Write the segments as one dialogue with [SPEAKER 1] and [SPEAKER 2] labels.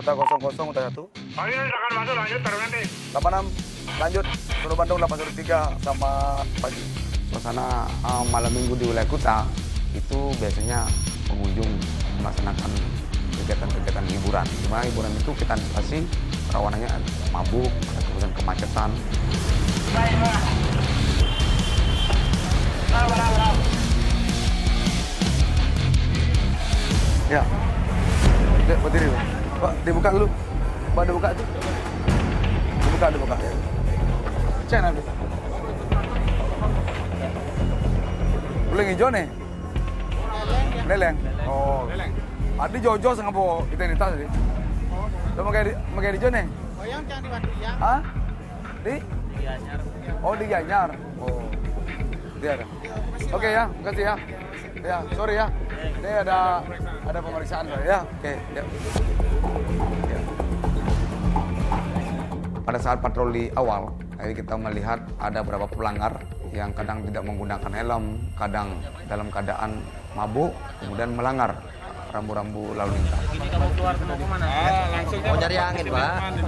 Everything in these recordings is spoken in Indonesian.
[SPEAKER 1] Kota 00 Kota 1.
[SPEAKER 2] Oh iya, silakan masuk lanjut taruh nanti.
[SPEAKER 1] 86 lanjut Suruh Bandung 803 sama pagi.
[SPEAKER 3] Suasana malam minggu di wilayah Kuta itu biasanya pengunjung melaksanakan kegiatan-kegiatan hiburan. Di mana hiburan itu kita antisipasi rawanannya mabuk, kemudian kemacetan.
[SPEAKER 1] Ya. Dek, berdiri dulu. Pak, dibuka dulu. Pak, dibuka itu. Dibuka. Cek nanti. Beleng hijau nih? Leleng. Oh. Adi jojo sangat bawa identitas tadi. Lo mau kayak hijau nih?
[SPEAKER 4] Oh, yang jangan di Batu ya.
[SPEAKER 1] Hah? Di Gianyar. Oh, di Gianyar. Oh. Dia ada. Oke ya, makasih ya. Ya, sorry ya. Ini ada pemeriksaan ya. Oke, ya. Pada saat patroli awal, kita melihat ada beberapa pelanggar yang kadang tidak menggunakan helm, kadang dalam keadaan mabuk, kemudian melanggar rambu-rambu lalu lintas.
[SPEAKER 5] Ini kamu keluar mau kemana?
[SPEAKER 2] Langsung
[SPEAKER 5] mau cari angin, Pak.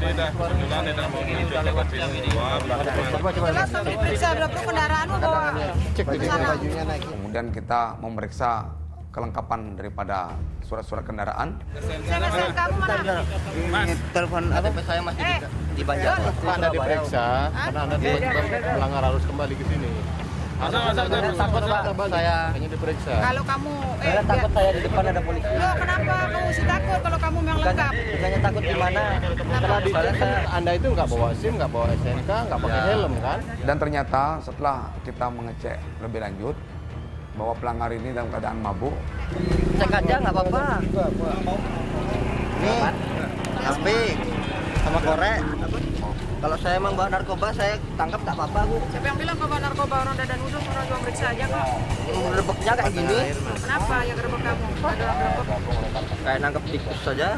[SPEAKER 6] Periksa berapa kendaraanmu bawa.
[SPEAKER 4] Cek di bajunya naik.
[SPEAKER 3] Kemudian kita memeriksa kelengkapan daripada surat-surat kendaraan.
[SPEAKER 6] Saya kamu mana?
[SPEAKER 5] Ini telepon ATP saya masih di Banjar.
[SPEAKER 4] Anda diperiksa karena Anda melanggar arus kembali ke sini.
[SPEAKER 5] Takut, Pak, saya
[SPEAKER 4] hanya diperiksa.
[SPEAKER 6] Kalau kamu
[SPEAKER 5] takut saya di depan ada polisi.
[SPEAKER 6] Loh, kenapa kamu mesti takut kalau kamu memang lengkap?
[SPEAKER 5] Bukannya takut gimana?
[SPEAKER 4] Setelah dicek kan Anda itu nggak bawa SIM, nggak bawa SNK, nggak pakai helm kan?
[SPEAKER 3] Dan ternyata setelah kita mengecek lebih lanjut bahwa pelanggar ini dalam keadaan mabuk.
[SPEAKER 5] Cek aja nggak apa-apa. Ini HP sama korek. Kalau saya emang bawa narkoba, saya tangkap tak apa-apa, Bu.
[SPEAKER 6] Siapa yang bilang kau bawa narkoba orang dadan udus orang cuma periksa aja kok?
[SPEAKER 5] Gerebeknya kayak gini.
[SPEAKER 6] Kenapa ya gerebek kamu? Ada gerebek.
[SPEAKER 5] Kayak nangkep tikus saja.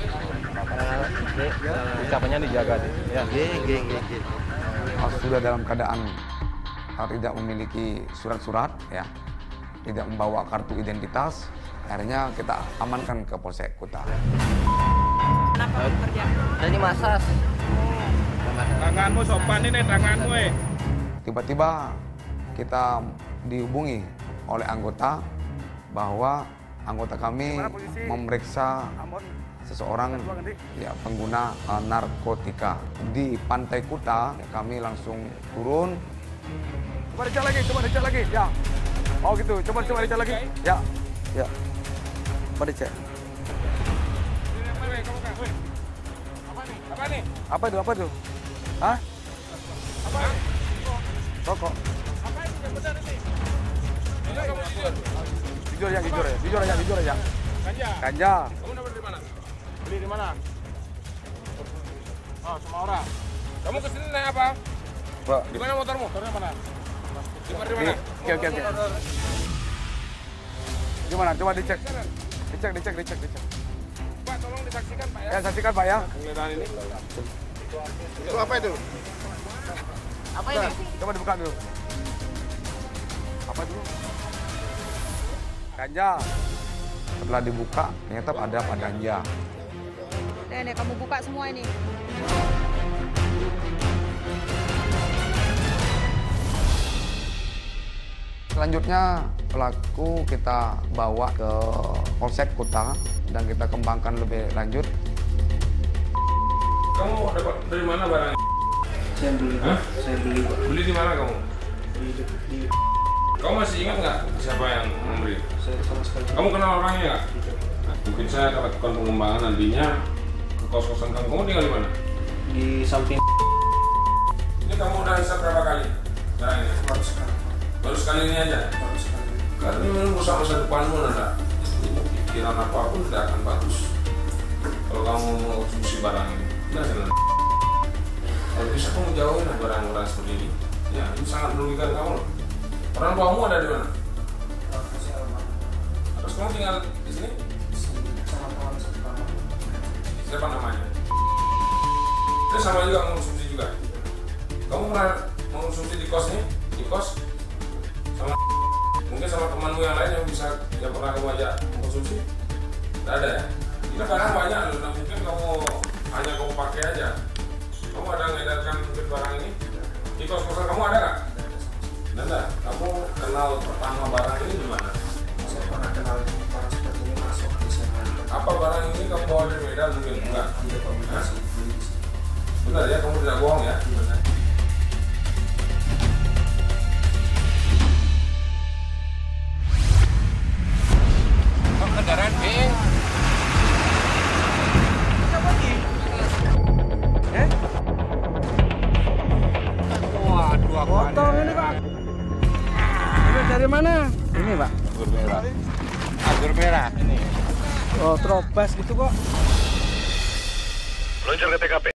[SPEAKER 4] Ucapannya dijaga deh. Ya.
[SPEAKER 3] Sudah dalam keadaan tidak memiliki surat-surat, ya, tidak membawa kartu identitas, akhirnya kita amankan ke Polsek Kuta.
[SPEAKER 6] Kenapa kamu kerja?
[SPEAKER 5] Jadi masas.
[SPEAKER 2] Tanganmu sopan ini tanganmu
[SPEAKER 3] Tiba-tiba kita dihubungi oleh anggota bahwa anggota kami memeriksa seseorang ya pengguna narkotika di Pantai Kuta. Kami langsung turun.
[SPEAKER 1] Coba dicek lagi. Ya. Oh gitu, coba dicek lagi. Ya. Coba dicek. Apa itu? Hah? Apa? Rokok. Jujur aja. Ganja.
[SPEAKER 2] Kamu dapat di mana? Beli di mana? Oh, sama orang. Kamu kesini naik apa?
[SPEAKER 1] Pak,
[SPEAKER 2] Di mana motormu? Motornya mana? Di mana?
[SPEAKER 1] Oke. Gimana? Coba dicek. Dicek.
[SPEAKER 2] Pak, tolong disaksikan, Pak ya.
[SPEAKER 1] Ya, saksikan Pak ya.
[SPEAKER 2] Penggeledahan ini.
[SPEAKER 4] Itu apa itu?
[SPEAKER 6] Apa ini?
[SPEAKER 1] Coba dibuka dulu. Apa dulu? Ganja.
[SPEAKER 3] Setelah dibuka, ternyata ada ganja.
[SPEAKER 6] Nih, kamu buka semua ini.
[SPEAKER 3] Selanjutnya pelaku kita bawa ke Polsek Kuta dan kita kembangkan lebih lanjut.
[SPEAKER 2] Kamu dapat dari mana barangnya?
[SPEAKER 5] Saya beli.
[SPEAKER 2] Hah?
[SPEAKER 5] Saya beli, Pak.
[SPEAKER 2] Beli di mana kamu?
[SPEAKER 5] Di
[SPEAKER 2] Kamu masih ingat nggak siapa yang memberi?
[SPEAKER 5] saya sama sekali.
[SPEAKER 2] Kamu kenal orangnya nggak? Mungkin saya akan lakukan pengembangan nantinya ke kos-kosan kamu. Kamu tinggal di mana?
[SPEAKER 5] Di samping
[SPEAKER 2] Ini kamu udah hisap berapa kali? Sekarang ini?
[SPEAKER 5] baru sekali.
[SPEAKER 2] Baru sekali ini aja?
[SPEAKER 5] Baru sekali.
[SPEAKER 2] Karena ini merusak masa depanmu, Nanda. Ini pikiran apapun tidak akan bagus kalau kamu mengonsumsi barang ini. Nah, jangan. Kalau bisa kamu jauhin lah barang-barang seperti ini. Ya, ini sangat merugikan kamu loh. Orang tuamu ada di mana? Terus kamu tinggal di sini? Siapa namanya? Itu sama juga mengonsumsi juga. Kamu pernah mengonsumsi di kos nih? Di kos? Sama mungkin sama temanmu yang lain yang pernah kamu ajak mengkonsumsi? Tidak ada ya? Di Ini barang banyak loh, nah mungkin hanya kamu pakai aja. Kamu ada ngedarkan mungkin barang ini? Di kos-kosan kamu ada nggak? Nanda, kamu kenal pertama barang ini di mana?
[SPEAKER 7] Saya pernah kenal orang seperti ini masuk di sana.
[SPEAKER 2] Apa barang ini kamu bawa dari Medan mungkin? Enggak? Benar ya, kamu tidak bohong ya?
[SPEAKER 4] Kendaraan B. Waduh, potong ini Pak. Ini dari mana? Ini Pak. Anggur merah. Anggur merah ini. Oh, terobas gitu kok.
[SPEAKER 8] Meluncur ke TKP.